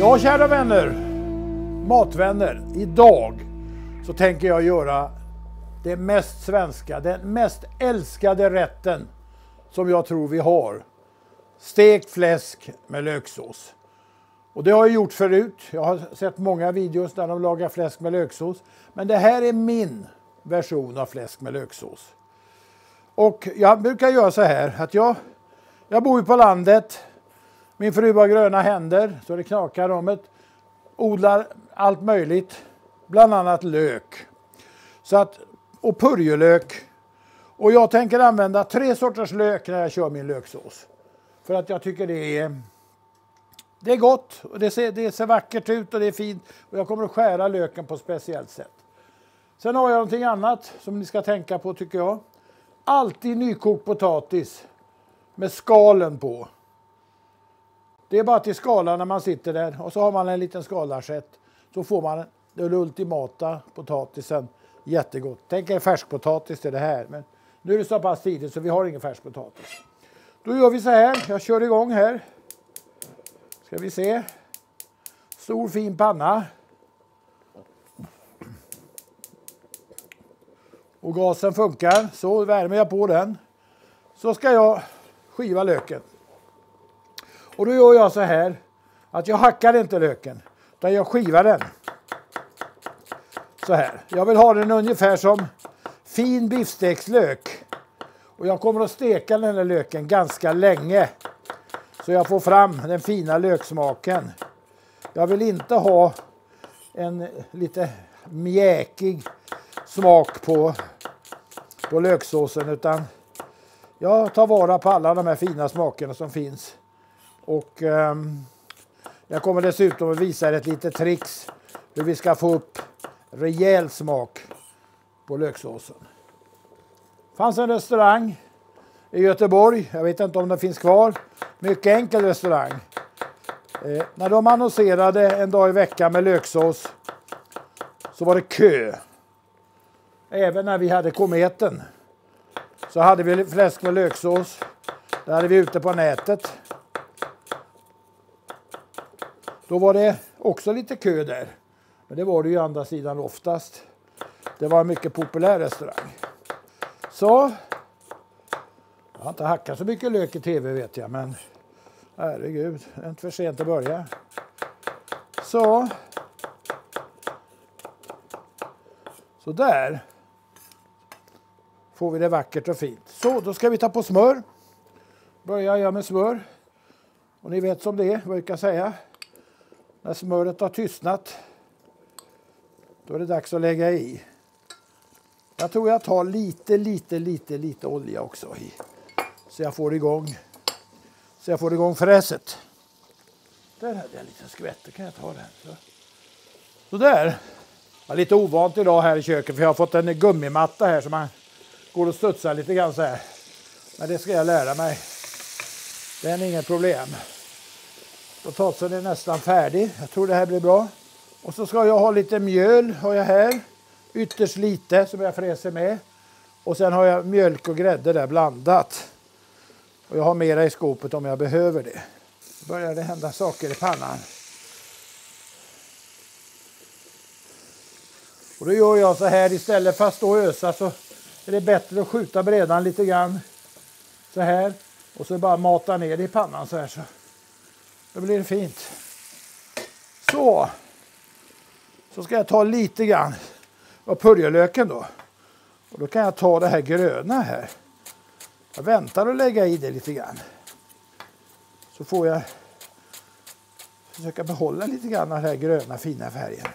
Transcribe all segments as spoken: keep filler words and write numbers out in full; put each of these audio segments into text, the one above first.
Ja, kära vänner, matvänner, idag så tänker jag göra det mest svenska, den mest älskade rätten som jag tror vi har. Stekt fläsk med löksås. Och det har jag gjort förut. Jag har sett många videos där de lagar fläsk med löksås. Men det här är min version av fläsk med löksås. Och jag brukar göra så här att jag, jag bor ju på landet. Min fru har gröna händer så det knakar om det. Odlar allt möjligt, bland annat lök. Så att, och purjolök. Och jag tänker använda tre sorters lök när jag kör min löksås. För att jag tycker det är, det är gott och det ser, det ser vackert ut och det är fint. Och jag kommer att skära löken på ett speciellt sätt. Sen har jag någonting annat som ni ska tänka på tycker jag. Alltid nykokt potatis med skalen på. Det är bara till skalan när man sitter där och så har man en liten skalarsett. Så får man den ultimata potatisen. Jättegott. Tänk er färskpotatis till det här. Men nu är det så pass tidigt så vi har ingen färskpotatis. Då gör vi så här. Jag kör igång här. Ska vi se. Stor fin panna. Och gasen funkar. Så värmer jag på den. Så ska jag skiva löken. Och då gör jag så här. Att jag hackar inte löken. Utan jag skivar den. Så här. Jag vill ha den ungefär som fin biffstekslök. Och jag kommer att steka den här löken ganska länge. Så jag får fram den fina löksmaken. Jag vill inte ha en lite mjäkig smak på, på löksåsen. Utan jag tar vara på alla de här fina smakerna som finns. Och um, jag kommer dessutom att visa er ett litet tricks. Hur vi ska få upp rejäl smak på löksåsen. Det fanns en restaurang i Göteborg. Jag vet inte om den finns kvar. Mycket enkel restaurang. Eh, när de annonserade en dag i veckan med löksås så var det kö. Även när vi hade kometen så hade vi fläsk med löksås. Det hade vi ute på nätet. Då var det också lite kö där. Men det var det ju andra sidan oftast. Det var en mycket populär restaurang. Så. Jag har inte hackat så mycket lök i tv vet jag. Men herregud. Det är inte för sent att börja. Så. Så där. Får vi det vackert och fint. Så då ska vi ta på smör. Börjar jag med smör. Och ni vet som det är. Vad jag kan säga. När smöret har tystnat. Då är det dags att lägga i. Jag tror jag tar lite, lite, lite, lite olja också i. Så jag får igång. Så jag får igång fräset. Där hade jag en liten skvätt. Kan jag ta den? Så, så där. Jag är lite ovant idag här i köket. För jag har fått en gummimatta här. Så man går och studsar lite grann så här. Men det ska jag lära mig. Det är inget problem. Potatisen är nästan färdig. Jag tror det här blir bra. Och så ska jag ha lite mjöl har jag här. Ytterst lite som jag fräser med. Och sen har jag mjölk och grädde där blandat. Och jag har mera i skåpet om jag behöver det. Så börjar det hända saker i pannan. Och då gör jag så här istället för att stå och ösa så är det bättre att skjuta brädan lite grann. Så här. Och så bara mata ner det i pannan så här så. Då blir det fint. Så. Så ska jag ta lite grann av purjolöken då. Och då kan jag ta det här gröna här. Jag väntar att lägga i det lite grann. Så får jag försöka behålla lite grann av den här gröna fina färgen.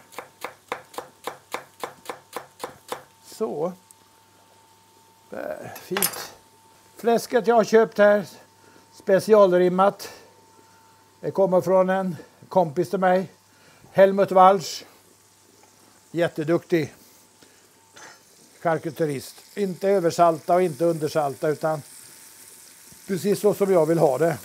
Så. Där, fint. Fläsket jag har köpt här. Specialrimmat. Det kommer från en kompis till mig. Helmut Walsch. Jätteduktig charkuterist. Inte översalta och inte undersalta utan precis så som jag vill ha det.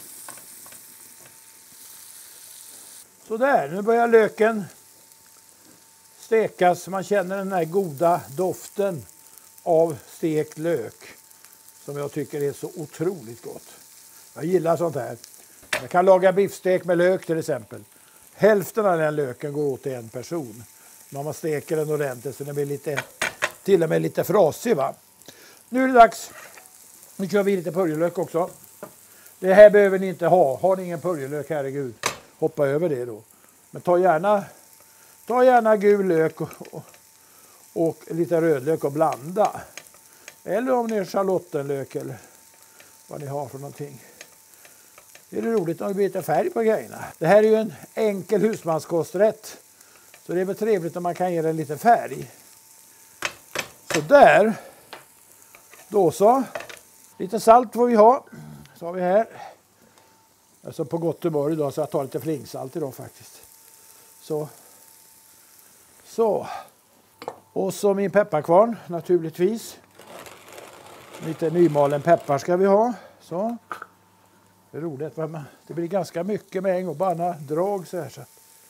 Så där, nu börjar löken stekas. Man känner den här goda doften av stekt lök som jag tycker är så otroligt gott. Jag gillar sånt här. Jag kan laga biffstek med lök till exempel. Hälften av den löken går åt till en person. När man steker den ordentligt så den blir lite, till och med lite frasig, va. Nu är det dags. Nu kör vi lite purjolök också. Det här behöver ni inte ha. Har ni ingen purjolök, herregud, hoppa över det då. Men ta gärna, ta gärna gul lök och, och, och lite rödlök och blanda. Eller om ni är schalottenlök eller vad ni har för någonting. Det är roligt om det blir lite färg på grejerna. Det här är ju en enkel husmanskosträtt. Så det är väl trevligt om man kan ge den lite färg. Så där. Då så. Lite salt får vi ha. Så har vi här. Alltså på gott humör idag så jag tar lite flingsalt idag faktiskt. Så. Så. Och så min pepparkvarn naturligtvis. Lite nymalen peppar ska vi ha. Så. Det är roligt. Det blir ganska mycket med en gång. Bara några drag så här. Så.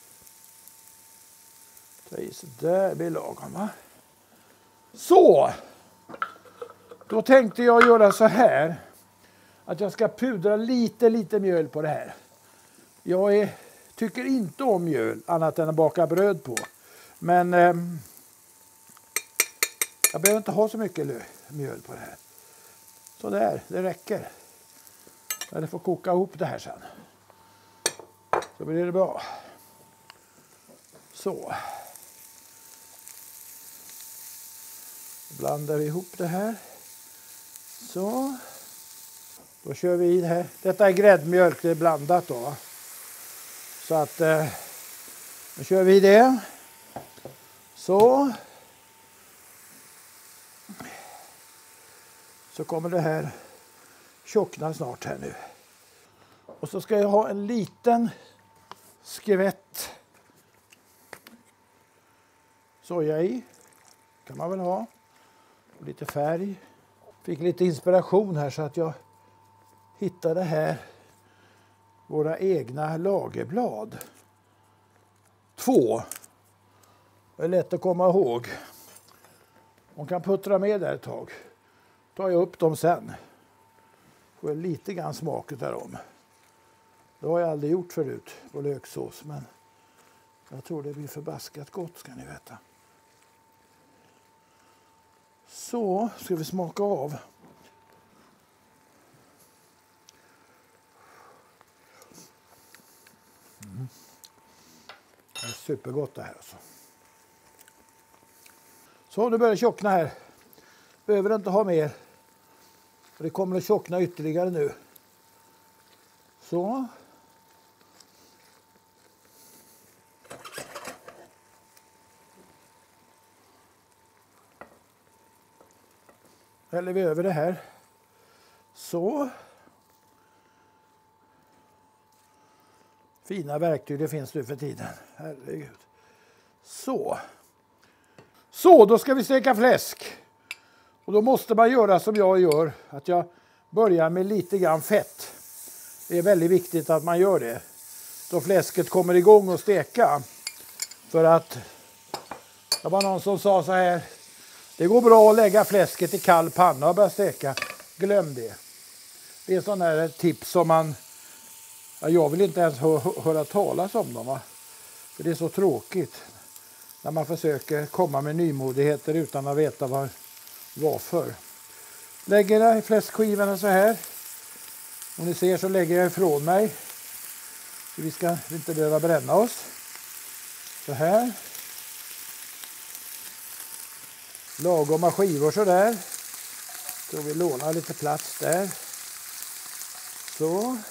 Så där blir lagom, va? Så. Då tänkte jag göra så här. Att jag ska pudra lite, lite mjöl på det här. Jag är, tycker inte om mjöl annat än att baka bröd på. Men eh, jag behöver inte ha så mycket mjöl på det här. Så där, det räcker. Jag får koka ihop det här sen. Så blir det bra. Så. Blandar vi ihop det här. Så. Då kör vi i det här. Detta är gräddmjölk, det är blandat då. Så att eh, då kör vi i det. Så. Så kommer det här tjockna snart här nu. Och så ska jag ha en liten skvätt soja i. Kan man väl ha. Och lite färg. Fick lite inspiration här så att jag hittade här våra egna lagerblad. Två. Det är lätt att komma ihåg. Man kan puttra med där ett tag. Tar jag upp dem sen. Får jag lite grann smaket därom. Det har jag aldrig gjort förut på löksås, men jag tror det blir förbaskat gott, ska ni veta. Så ska vi smaka av. Mm. Det är supergott det här alltså. Så nu börjar det tjockna här. Behöver inte ha mer. För det kommer att tjockna ytterligare nu. Så. Häller vi över det här. Så. Fina verktyg det finns nu för tiden. Herregud. Så. Så, då ska vi steka fläsk. Och då måste man göra som jag gör. Att jag börjar med lite grann fett. Det är väldigt viktigt att man gör det. Då fläsket kommer igång och steka. För att det var någon som sa så här. Det går bra att lägga fläsket i kall panna och börja steka. Glöm det. Det är sådana här tips som man... Ja, jag vill inte ens hö höra talas om dem, va? För det är så tråkigt. När man försöker komma med nymodigheter utan att veta vad, varför. Lägger jag i fläskskivorna så här. Om ni ser så lägger jag ifrån mig. Så vi ska inte behöva bränna oss. Så här. Lagom skivor så där. Så vi lånar lite plats där. Så.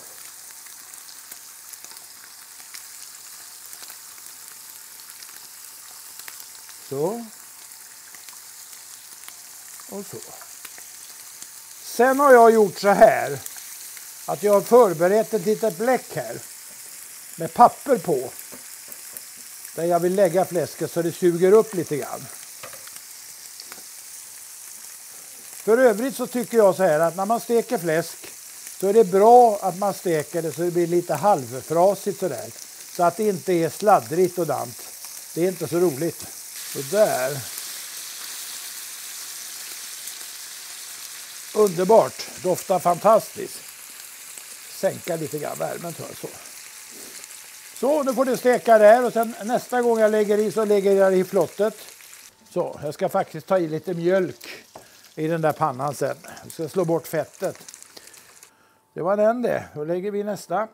Så. Och så. Sen har jag gjort så här. Att jag har förberett ett litet bläck här. Med papper på. Där jag vill lägga fläsket så det suger upp lite grann. För övrigt så tycker jag så här att när man steker fläsk så är det bra att man steker det så det blir lite halvfrasigt sådär. Så att det inte är sladdrigt och dant. Det är inte så roligt. Så där. Underbart. Doftar fantastiskt. Sänka lite grann värmen tror jag så. Så, nu får du steka där och sen nästa gång jag lägger i så lägger jag i flottet. Så, jag ska faktiskt ta i lite mjölk i den där pannan sen. Jag ska slå bort fettet. Det var den det. Då lägger vi nästa.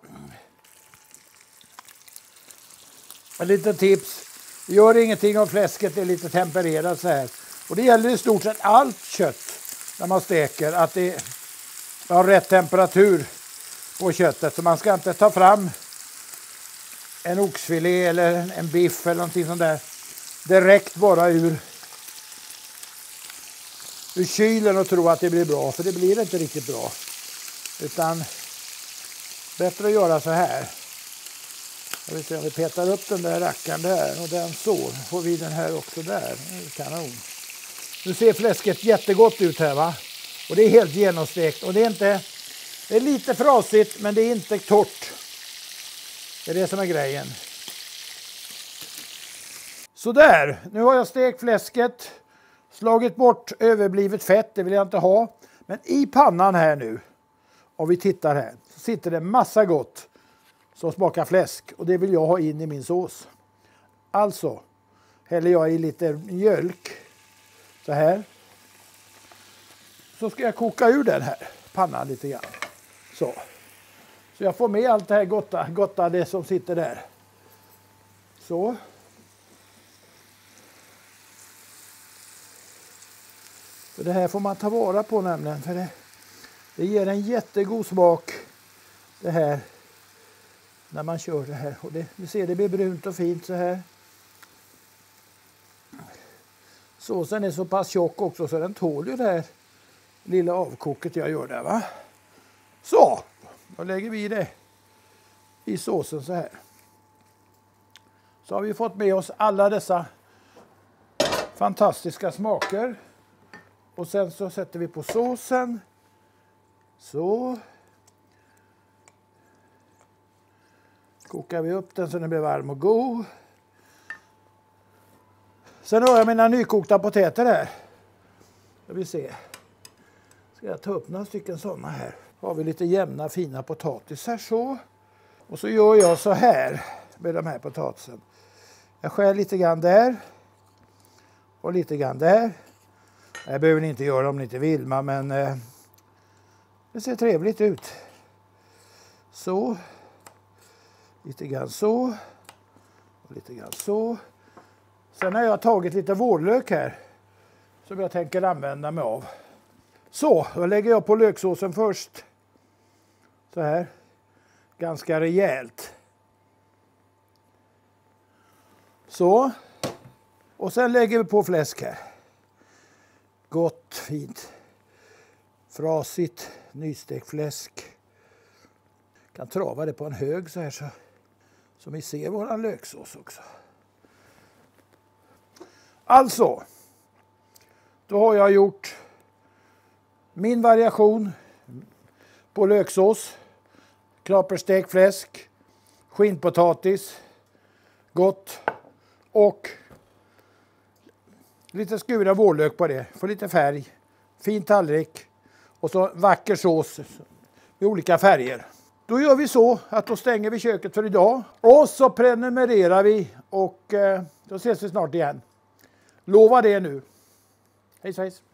En liten tips. Gör ingenting om fläsket är lite tempererat så här. Och det gäller i stort sett allt kött när man steker. Att det har rätt temperatur på köttet. Så man ska inte ta fram en oxfilé eller en biff eller någonting sånt där. Direkt bara ur, ur kylen och tro att det blir bra. För det blir inte riktigt bra. Utan bättre att göra så här. Jag vill se om vi petar upp den där rackaren där och den så. Får vi den här också där. Kanon. Nu ser fläsket jättegott ut här va. Och det är helt genomstekt. Och det är inte, det är lite frasigt men det är inte torrt. Det är det som är grejen. Så där. Nu har jag stekt fläsket. Slagit bort överblivet fett. Det vill jag inte ha. Men i pannan här nu. Om vi tittar här. Så sitter det massa gott. Som smakar fläsk. Och det vill jag ha in i min sås. Alltså. Häller jag i lite mjölk. Så här. Så ska jag koka ur den här pannan lite grann. Så. Så jag får med allt det här gotta, gotta det som sitter där. Så. För det här får man ta vara på nämligen. För det, det ger en jättegod smak. Det här. När man kör det här. Och det, ni ser det blir brunt och fint så här. Såsen är så pass tjock också så den tål ju det här lilla avkoket jag gör där va. Så, då lägger vi det i såsen så här. Så har vi fått med oss alla dessa fantastiska smaker. Och sen så sätter vi på såsen. Så. Kokar vi upp den så den blir varm och god. Sen har jag mina nykokta potäter här. Jag vill se. Ska jag ta upp några stycken sådana här. Har vi lite jämna fina potatisar så. Och så gör jag så här med de här potatisen. Jag skär lite grann där. Och lite grann där. Det behöver ni inte göra om ni inte vill. Men eh, det ser trevligt ut. Så. Lite grann så. Och lite grann så. Sen har jag tagit lite vårlök här. Som jag tänker använda mig av. Så, då lägger jag på löksåsen först. Så här. Ganska rejält. Så. Och sen lägger vi på fläsk här. Gott, fint. Frasigt, nystekt fläsk. Kan trava det på en hög så här så. Så vi ser våran löksås också. Alltså. Då har jag gjort min variation på löksås. Klapperstekt fläsk. Skinnpotatis. Gott. Och lite skuren vårlök på det. Få lite färg. Fin tallrik. Och så vacker sås med olika färger. Då gör vi så att då stänger vi köket för idag. Och så prenumererar vi. Och eh, då ses vi snart igen. Lova det nu. Hej hej.